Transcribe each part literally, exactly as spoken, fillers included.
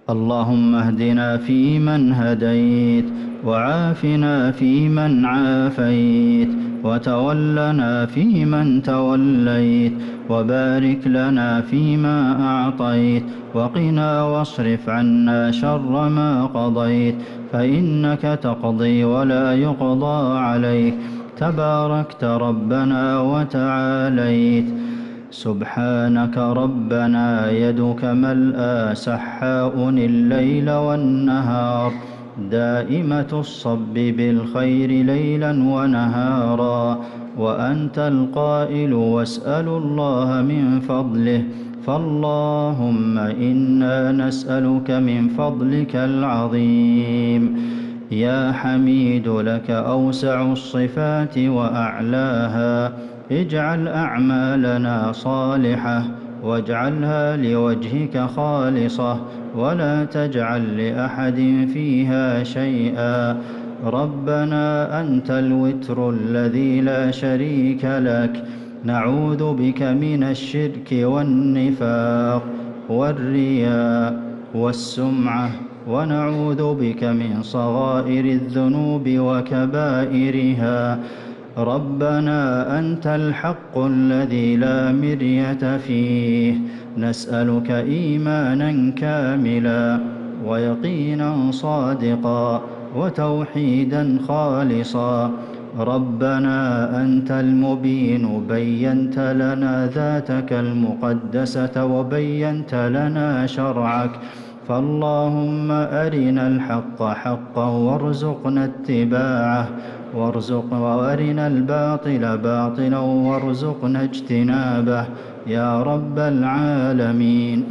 اللهم اهدنا فيمن هديت، وعافنا فيمن عافيت، وتولنا فيمن توليت، وبارك لنا فيما أعطيت، وقنا واصرف عنا شر ما قضيت، فإنك تقضي ولا يقضى عليك، تباركت ربنا وتعاليت. سبحانك ربنا يدك ملأى سحاء الليل والنهار، دائمة الصب بالخير ليلا ونهارا، وأنت القائل واسألوا الله من فضله، فاللهم إنا نسألك من فضلك العظيم. يا حميد لك أوسع الصفات وأعلاها، اجعل أعمالنا صالحة، واجعلها لوجهك خالصة، ولا تجعل لأحد فيها شيئا. ربنا أنت الوتر الذي لا شريك لك، نعوذ بك من الشرك والنفاق والرياء والسمعة، ونعوذ بك من صغائر الذنوب وكبائرها. ربنا أنت الحق الذي لا مرية فيه، نسألك إيمانا كاملا، ويقينا صادقا، وتوحيدا خالصا. ربنا أنت المبين، بينت لنا ذاتك المقدسة وبينت لنا شرعك، فاللهم أرنا الحق حقا وارزقنا اتباعه، وارزق وارنا الباطل باطلا وارزقنا اجتنابه يا رب العالمين.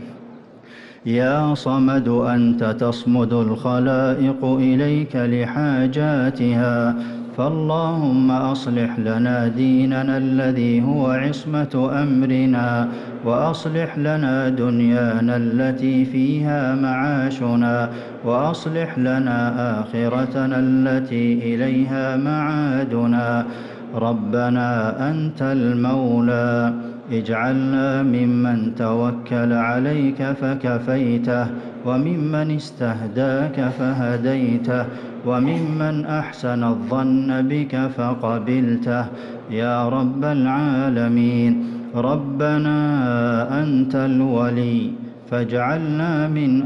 يا صمد أنت تصمد الخلائق إليك لحاجاتها، فاللهم أصلح لنا ديننا الذي هو عصمة أمرنا، وأصلح لنا دنيانا التي فيها معاشنا، وأصلح لنا آخرتنا التي إليها معادنا. ربنا أنت المولى، اجعلنا ممن توكل عليك فكفيته، وممن استهداك فهديته، وممن أحسن الظن بك فقبلته يا رب العالمين. ربنا أنت الولي، فاجعلنا من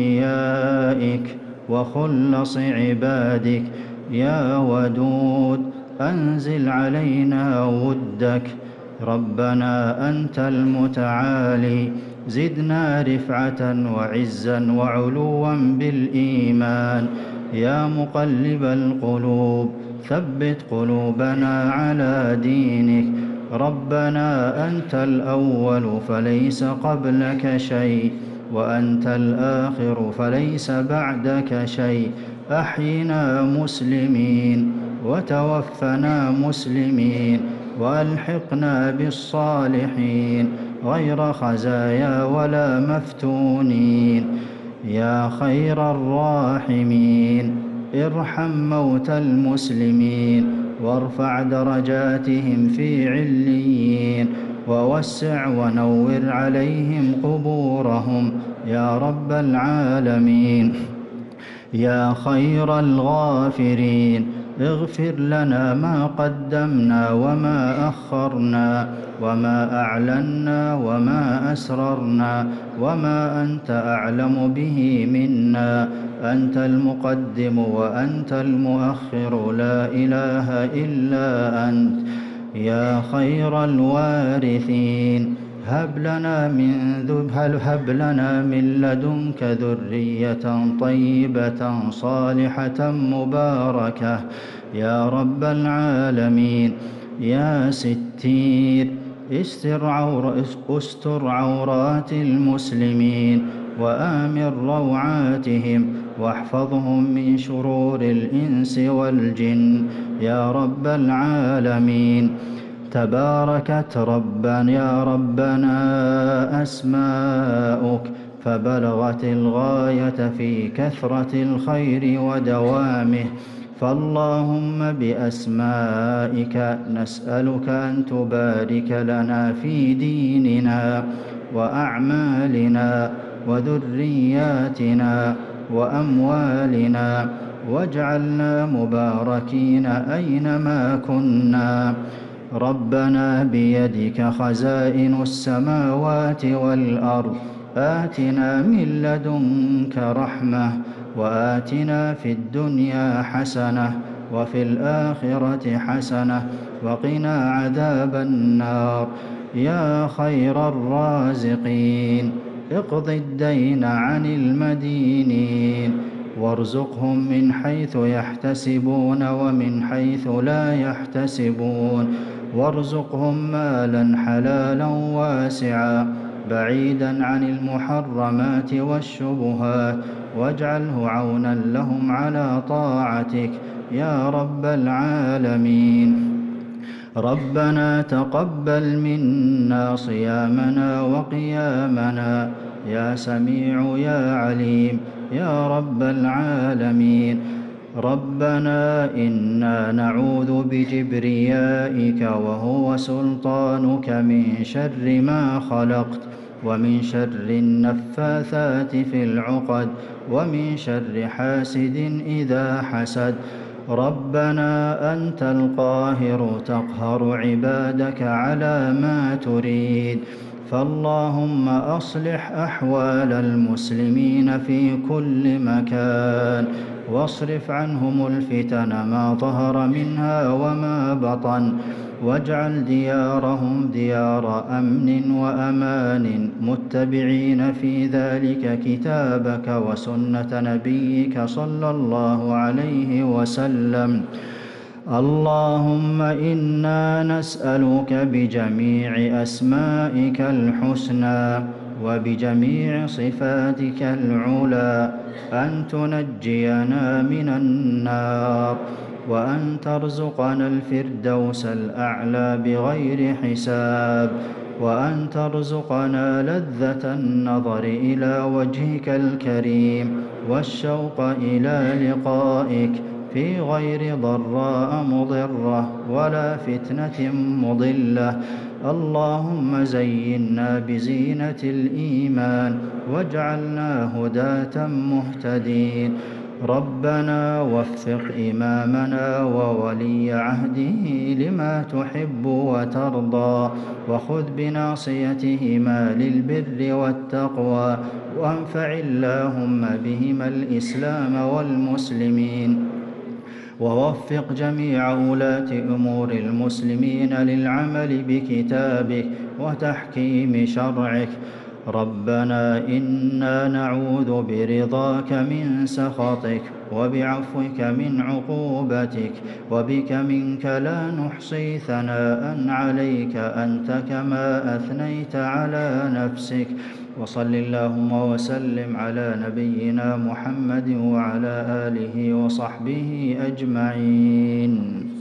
أوليائك وخلص عبادك. يا ودود أنزل علينا ودك. ربنا أنت المتعالي، زدنا رفعة وعزا وعلوا بالإيمان. يا مقلب القلوب ثبت قلوبنا على دينك. ربنا أنت الأول فليس قبلك شيء، وأنت الآخر فليس بعدك شيء. أحينا مسلمين، وتوفنا مسلمين، وألحقنا بالصالحين غير خزايا ولا مفتونين. يا خير الراحمين ارحم موتى المسلمين، وارفع درجاتهم في عليين، ووسع ونور عليهم قبورهم يا رب العالمين. يا خير الغافرين اغفر لنا ما قدمنا وما أخرنا، وما أعلنا وما أسررنا، وما أنت أعلم به منا. أنت المقدم وأنت المؤخر، لا إله إلا أنت. يا خير الوارثين هب لنا من ذب هب لنا من لدنك ذرية طيبة صالحة مباركة يا رب العالمين. يا ستير استر, عور استر عورات المسلمين، وآمن روعاتهم، واحفظهم من شرور الإنس والجن يا رب العالمين. تباركت ربنا يا ربنا أسماؤك، فبلغت الغاية في كثرة الخير ودوامه، فاللهم بأسمائك نسألك أن تبارك لنا في ديننا وأعمالنا وذرياتنا وأموالنا، واجعلنا مباركين أينما كنا. ربنا بيدك خزائن السماوات والأرض، آتنا من لدنك رحمة، وآتنا في الدنيا حسنة وفي الآخرة حسنة وقنا عذاب النار يا خير الرازقين. اقض الدين عن المدينين، وارزقهم من حيث يحتسبون ومن حيث لا يحتسبون، وارزقهم مالا حلالا واسعا بعيدا عن المحرمات والشبهات، واجعله عونا لهم على طاعتك يا رب العالمين. ربنا تقبل منا صيامنا وقيامنا يا سميع يا عليم يا رب العالمين. ربنا إنا نعوذ بكبريائك وهو سلطانك من شر ما خلقت، ومن شر النفاثات في العقد، ومن شر حاسد إذا حسد. ربنا أنت القاهر تقهر عبادك على ما تريد، فاللهم أصلح أحوال المسلمين في كل مكان، واصرف عنهم الفتن ما ظهر منها وما بطن، واجعل ديارهم ديار أمن وأمان، متبعين في ذلك كتابك وسنة نبيك صلى الله عليه وسلم. اللهم إنا نسألك بجميع أسمائك الحسنى وبجميع صفاتك العلى أن تنجينا من النار، وأن ترزقنا الفردوس الأعلى بغير حساب، وأن ترزقنا لذة النظر إلى وجهك الكريم والشوق إلى لقائك في غير ضراء مضرة ولا فتنة مضلة. اللهم زينا بزينة الإيمان واجعلنا هداة مهتدين. ربنا وفق إمامنا وولي عهده لما تحب وترضى، وخذ بناصيتهما للبر والتقوى، وانفع اللهم بهما الإسلام والمسلمين، ووفق جميع ولاة أمور المسلمين للعمل بكتابك وتحكيم شرعك. ربنا إنا نعوذ برضاك من سخطك، وبعفوك من عقوبتك، وبك منك لا نحصي ثناء عليك أنت كما أثنيت على نفسك. وصل اللهم وسلم على نبينا محمد وعلى آله وصحبه أجمعين.